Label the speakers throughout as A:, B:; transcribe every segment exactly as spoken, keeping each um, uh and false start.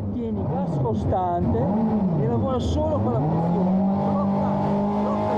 A: ottieni gas costante e lavora solo con la frizione, ma troppa, troppa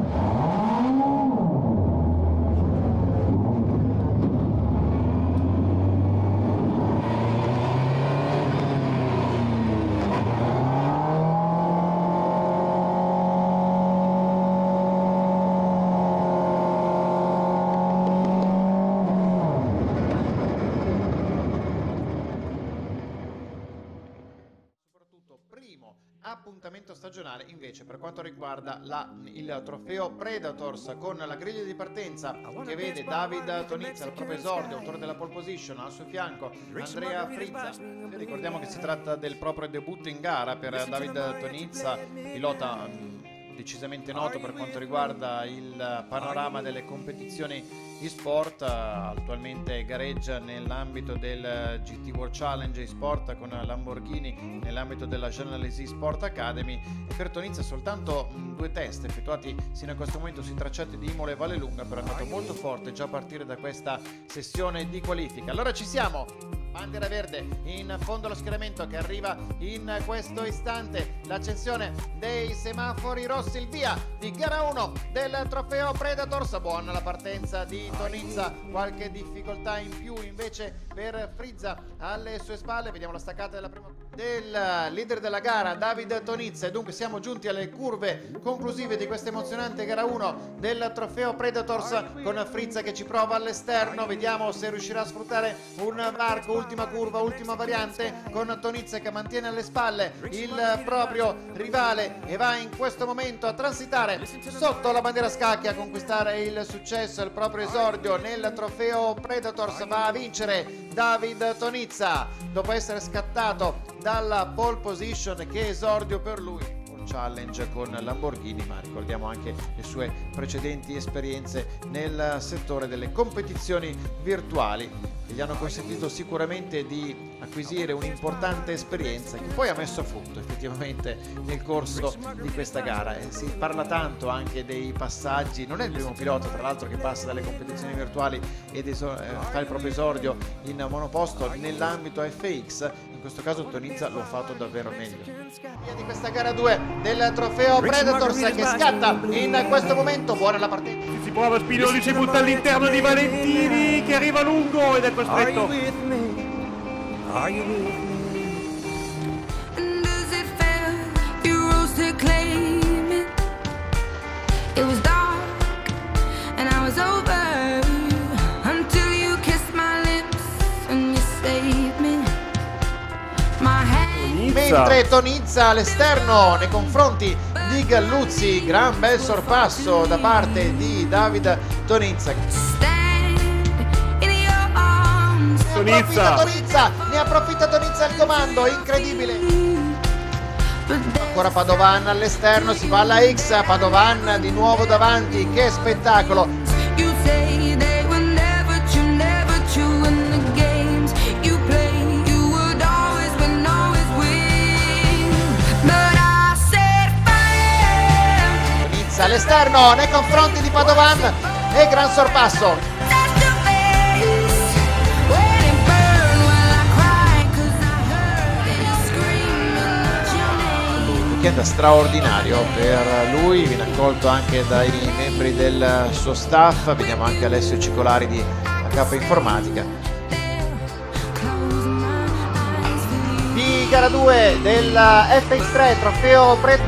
B: primo appuntamento stagionale invece per quanto riguarda la, il trofeo Predators, con la griglia di partenza che vede David Tonizza al proprio esordio, autore della pole position, al suo fianco Andrea Frizza. Ricordiamo che si tratta del proprio debutto in gara per David Tonizza, pilota decisamente noto per quanto riguarda il panorama delle competizioni e-sport. Attualmente gareggia nell'ambito del G T World Challenge e-sport con Lamborghini nell'ambito della Genelesi Sport Academy, e per Tonizza soltanto due test effettuati sino a questo momento sui tracciati di Imola e Vallelunga, però è andato molto forte già a partire da questa sessione di qualifica. Allora ci siamo, bandiera verde in fondo allo schieramento che arriva in questo istante, l'accensione dei semafori rossi, il via di gara uno del trofeo Predators. Buona la partenza di Tonizza, qualche difficoltà in più invece per Frizza alle sue spalle. Vediamo la staccata della prima del leader della gara David Tonizza, e dunque siamo giunti alle curve conclusive di questa emozionante gara uno del trofeo Predators, con Frizza che ci prova all'esterno. Vediamo se riuscirà a sfruttare un varco. Ultima curva, ultima variante, con Tonizza che mantiene alle spalle il proprio rivale e va in questo momento a transitare sotto la bandiera scacchi, a conquistare il successo, il proprio esordio nel trofeo Predators. Va a vincere David Tonizza dopo essere scattato dalla pole position. Che esordio per lui, challenge con Lamborghini, ma ricordiamo anche le sue precedenti esperienze nel settore delle competizioni virtuali che gli hanno consentito sicuramente di acquisire un'importante esperienza che poi ha messo a frutto effettivamente nel corso di questa gara. E si parla tanto anche dei passaggi, non è il primo pilota tra l'altro che passa dalle competizioni virtuali ed eh, fa il proprio esordio in monoposto nell'ambito F X. In questo caso Tonizza lo ha fatto davvero meglio. Via di questa gara due del trofeo Predators che scatta in questo momento. Buona la partita,
C: si prova Spinelli, si butta all'interno di Valentini che arriva lungo ed è costretto.
D: Are you with me? And does it feel you rose to claim it? It was dark and I was over until you kissed my lips and you saved me. My hand.
B: Mentre Tonizza all'esterno nei confronti di Galluzzi, gran bel sorpasso da parte di David Tonizza.
C: Tonizza.
B: Tonizza, ne approfitta Tonizza al comando, incredibile. Ancora Padovan all'esterno, si va alla X, Padovan di nuovo davanti, che spettacolo. Tonizza all'esterno nei confronti di Padovan e gran sorpasso. Weekend straordinario per lui, viene accolto anche dai membri del suo staff. Vediamo anche Alessio Cicolari di A K Informatica. Di gara due del F X tre trofeo Pre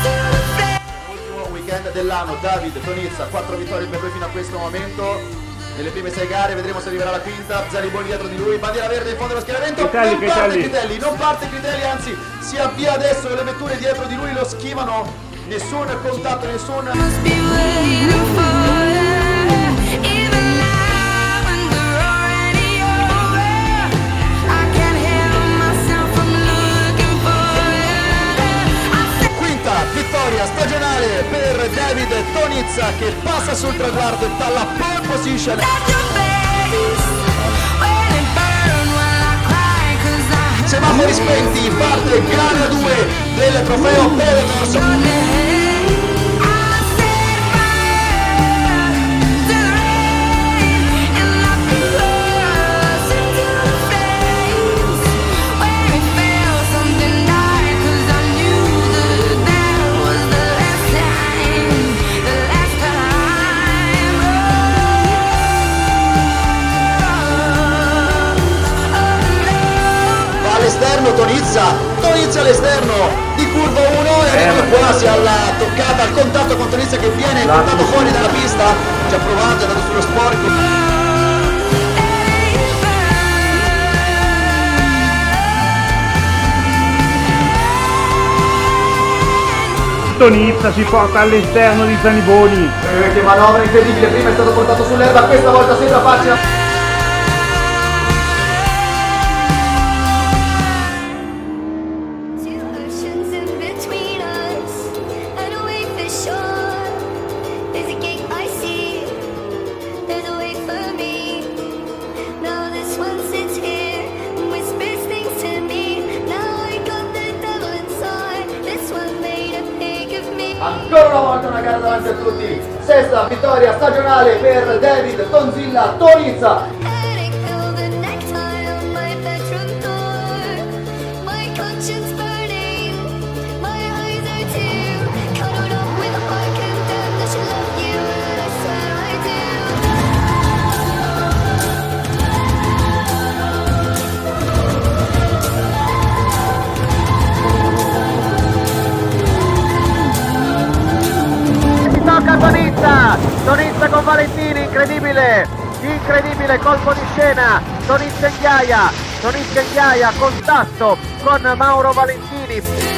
E: dell'anno. David Tonizza, quattro vittorie per lui fino a questo momento,
B: nelle prime sei gare, vedremo se arriverà la quinta. Zaniboni dietro di lui, bandiera verde in fondo dello schieramento.
C: Critelli,
B: non parte
C: Critelli.
B: Critelli, non parte Critelli, anzi si avvia adesso, le vetture dietro di lui lo schivano, nessun contatto, nessun...
D: Must be waiting for you. Even now when we're already over, I can't help myself from looking for you.
B: Quinta vittoria stagionale per David Tonizza, che passa sul traguardo dalla pole position. Semafori spenti, parte gara due del trofeo Predators. All'esterno Tonizza, Tonizza all'esterno di curva uno e arriva quasi alla toccata, al contatto con Tonizza che viene portato fuori dalla pista, ci ha provato, è andato sullo sporco.
C: Tonizza si porta all'esterno di Zaniboni.
B: Eh, che manovra incredibile, prima è stato portato sull'erba, questa volta sembra facile. Ancora una volta una gara davanti a tutti, sesta vittoria stagionale per David Tonzilla Tonizza. Tonizza, Tonizza con Valentini, incredibile, incredibile colpo di scena, Tonizza in ghiaia, Tonizza in ghiaia, contatto con Mauro Valentini.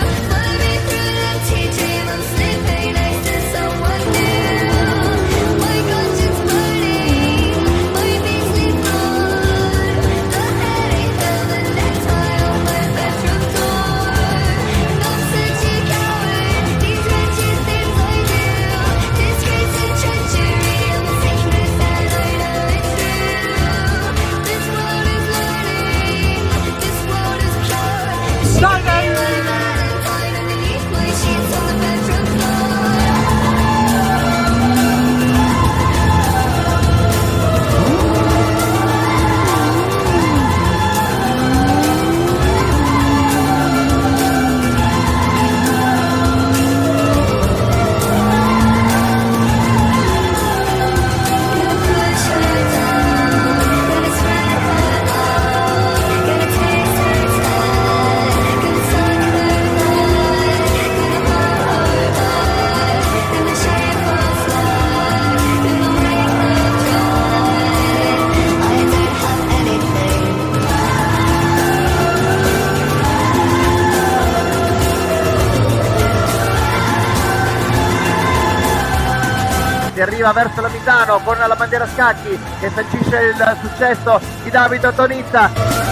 B: Si arriva verso la Misano con la bandiera a scacchi che sancisce il successo di David Tonizza.